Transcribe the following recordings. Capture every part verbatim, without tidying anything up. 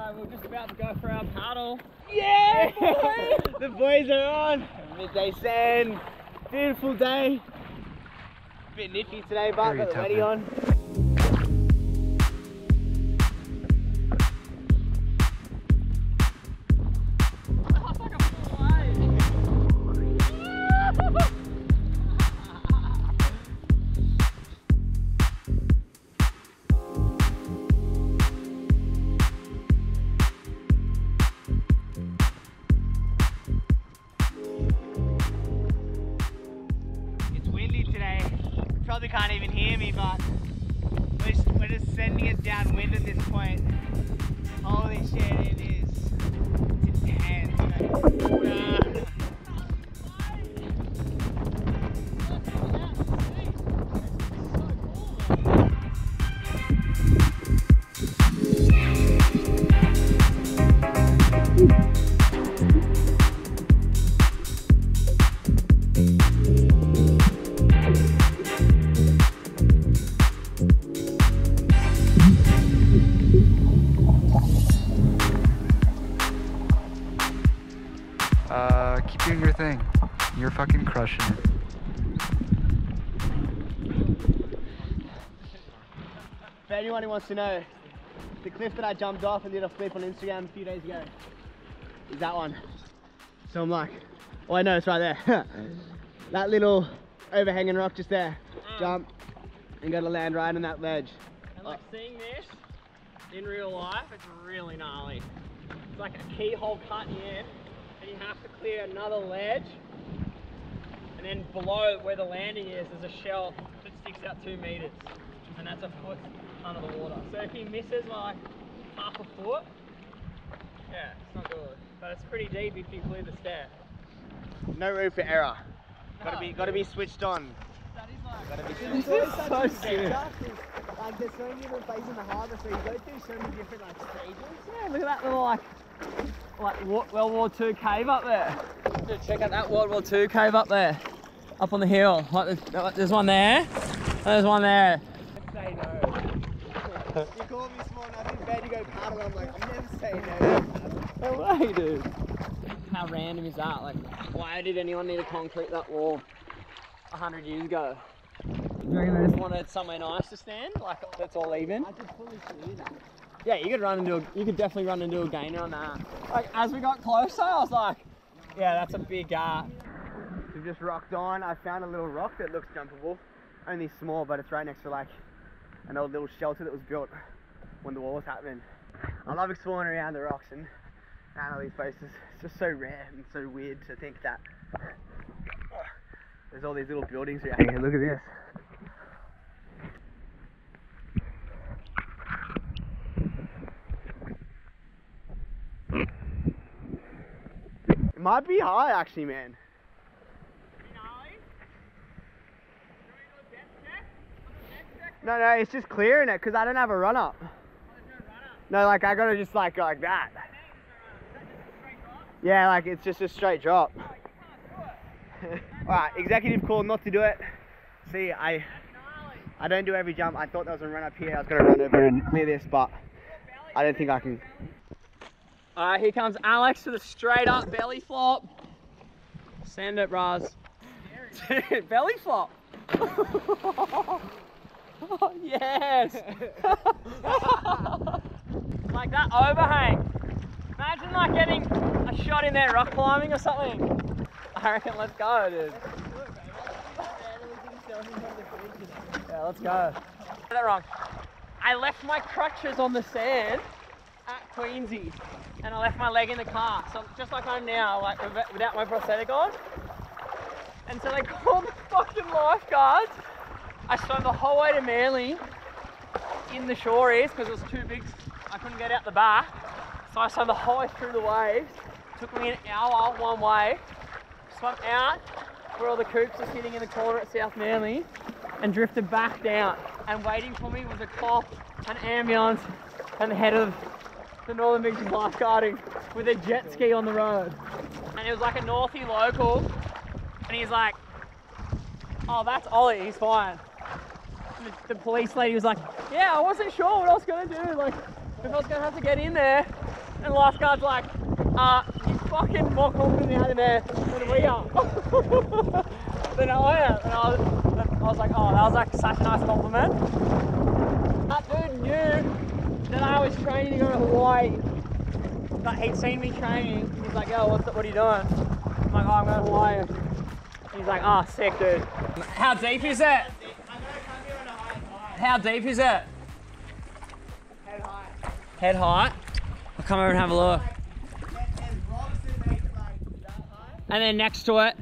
So we're just about to go for our paddle. Yeah, boy! The boys are on. Midday sand. Beautiful day. Bit nippy today, but got the wetty on. Probably can't even hear me, but we're just, we're just sending it downwind at this point. Holy shit, it is. It's intense. Uh, Uh, keep doing your thing. You're fucking crushing it. For anyone who wants to know, the cliff that I jumped off and did a flip on Instagram a few days ago is that one. So I'm like, oh I know, it's right there. That little overhanging rock just there. Mm. Jump and go to land right on that ledge. And like seeing this in real life, it's really gnarly. It's like a keyhole cut in. And you have to clear another ledge, and then below where the landing is, there's a shelf that sticks out two meters, and that's a foot under the water. So if he misses like half a foot, yeah, it's not good. But it's pretty deep if you clear the stair. No room for error. No, gotta be, gotta be switched on. That is like. Gotta be It's always such an adventure. Like there's so many different places in the harbour, so you go through so many different like stages. Yeah, look at that little like. Like World War Two cave up there. Dude, check out that World War Two cave up there. Up on the hill. Like there's, there's one there. And there's one there. Say no. You called me small enough in bed to go paddle. I'm like, I'm never saying no. No way, dude. How random is that? Like, why did anyone need to concrete that wall a hundred years ago? Do you reckon they just wanted somewhere nice to stand? Like, that's all even? I could fully see that. Yeah, you could run into a, you could definitely run into a gainer on that. Like as we got closer, I was like, yeah, that's a big gap. We've just rocked on. I found a little rock that looks jumpable. Only small, but it's right next to like an old little shelter that was built when the war was happening. I love exploring around the rocks and around all these places. It's just so rare and so weird to think that there's all these little buildings around here. Look at this. It might be high actually, man. No, no, it's just clearing it because I don't have a run up. No, like I gotta just like go like that. Yeah, like it's just a straight drop. Alright, executive call not to do it. See, I I don't do every jump. I thought there was a run up here. I was gonna run over and clear this, but I don't think I can. Alright, here comes Alex with a straight up belly flop. Send it, Raz. Belly flop. Oh, yes. Like that overhang. Imagine like getting a shot in there rock climbing or something. I reckon let's go, dude. Yeah, let's go. Get that wrong. I left my crutches on the sand at Queensy, and I left my leg in the car. So just like I'm now, like without my prosthetic on. And so they called the fucking lifeguards. I swam the whole way to Manly in the shore ears because it was too big. I couldn't get out the back. So I swam the whole way through the waves. Took me an hour one way. Swam out where all the coops are sitting in the corner at South Manly and drifted back down. And waiting for me was a cop, an ambulance, and the head of the Northern Beaches lifeguarding with a jet ski on the road. And it was like a Northie local. And he's like, oh, that's Ollie, he's fine. The, the police lady was like, yeah, I wasn't sure what I was gonna do. Like, if I was gonna have to get in there, And the lifeguard's like, uh, he's fucking more confident out in there than we are. Then I am. And I was, and I was like, oh, that was like such a nice compliment. That dude knew that I was training to go to Hawaii. But he'd seen me training. He's like, yo, what's the, what are you doing? I'm like, oh, I'm going to Hawaii. He's like, oh, sick, dude. How deep is it? How deep is it? Head high. Head height? I'll come over and have a look. And then next to it.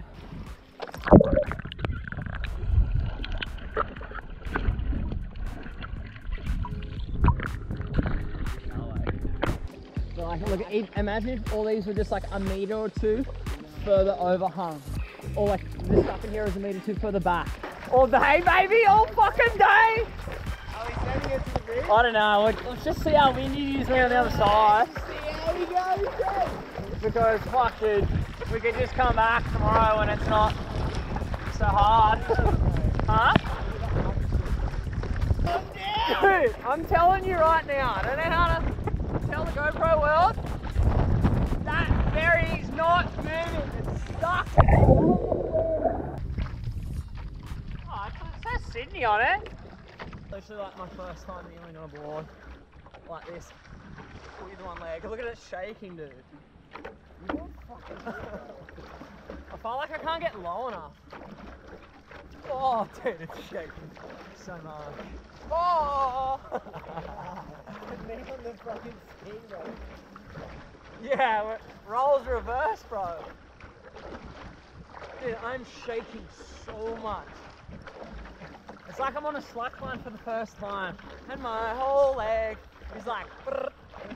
So like, look, imagine if all these were just like a meter or two further overhung. Or like this stuff in here is a meter or two further back. All day, baby, all fucking day. Are we sending it to the rig? I don't know, let's, let's just see how windy it is around the other side. See how we go, Jay. Because, fuck, dude, we could just come back tomorrow when it's not so hard. Huh? Dude, I'm telling you right now, I don't know how to tell the GoPro world. That ferry is not moving, it's stuck. Oh, it says Sydney on it. Literally like my first time kneeling on a board like this with one leg. Look at it shaking, dude. I feel like I can't get low enough. Oh, dude, it's shaking so much. Oh! Me on the fucking ski, bro. Yeah, rolls reverse, bro. Dude, I'm shaking so much. It's like I'm on a slackline for the first time, and my whole leg is like. Brrr.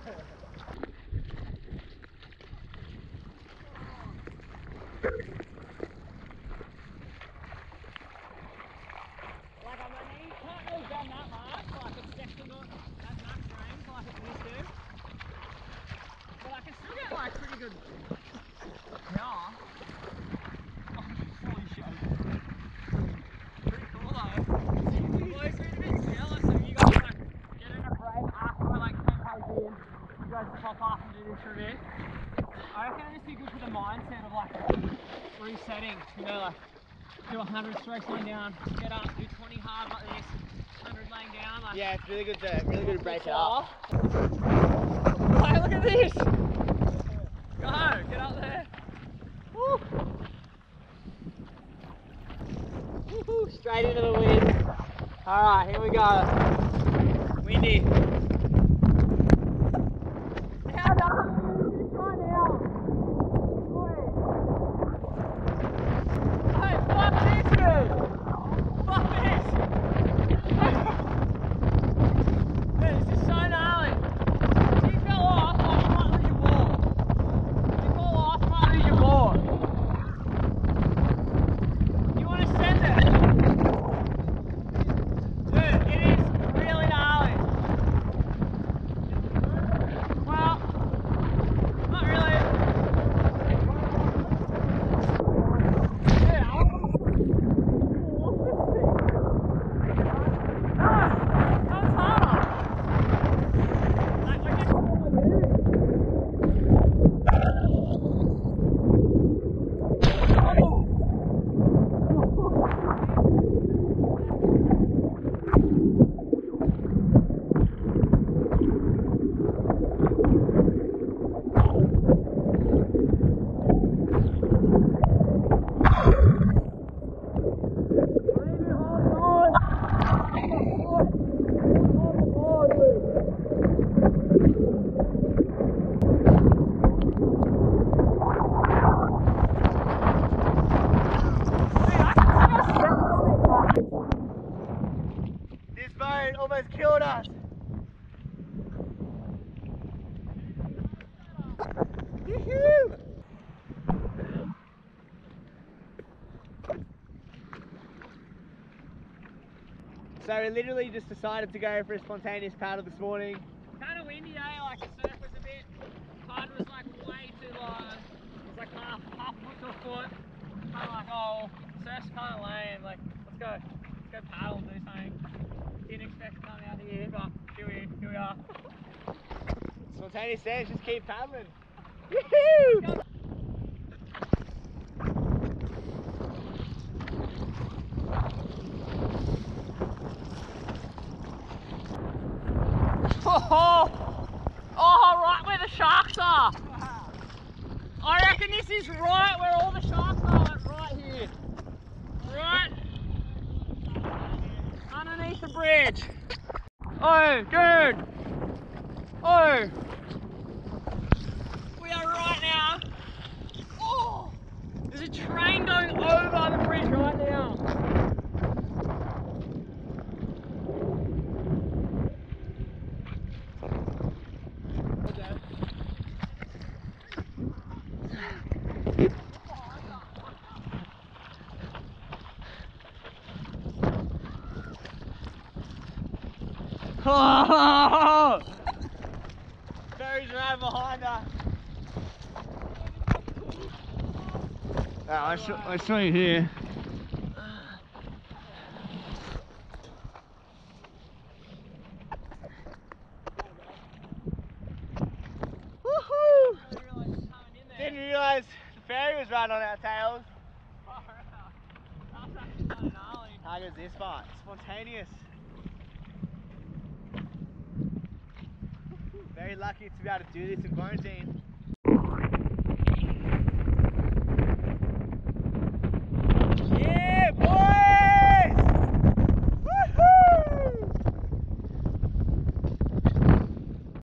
Like I'm like, you can't really bend that much, like it's definitely not that max range like it used to. But I can still get like pretty good power. Oh, holy shit. Pretty cool though. I'm always been a bit jealous of you guys like getting a break after like ten K in. You guys pop off and do this for a bit. I reckon it'd just be good for the mindset of like resetting, you know, like do one hundred strokes laying down, get up, do twenty hard like this, one hundred laying down. Like, Yeah, it's really good to really good to break it up. Hey, look at this! Go, get up there. Woo. Woo-hoo, straight into the wind. Alright, here we go. Windy. How down? Right now. Hey, fuck this, dude! Fuck this! Dude, this is so gnarly. If you fell off, oh, you might lose your board. If you fall off, you might lose your board. You want to send it? Dude, it is really gnarly. Well, not really. Dude, I want to what's this thing? Ah, that was harder. Like, I guess what I do. This boat almost killed us. Yoo-hoo! So we literally just decided to go for a spontaneous paddle this morning. Kind of windy, eh? Like the surf was a bit, tide was like way too low. It was like half, half foot to a foot. Kind of like, oh, surf's kind of lame. Like, let's go, let's go paddle, do something. Didn't expect to come out here, but here we, here we are. So Spontaneous sands, just keep paddling. Woohoo! Oh, oh, right where the sharks are. I reckon this is right where all the sharks are, like right here. Right underneath the bridge. Oh, dude. Oh. We are right now. Oh, there's a train going over the bridge right now. Oh! Ferry's right behind us. Alright, I'll show, I'll show you here. Woohoo! Didn't realise the ferry was right on our tails. How goes this part? Spontaneous. Very lucky to be able to do this in quarantine.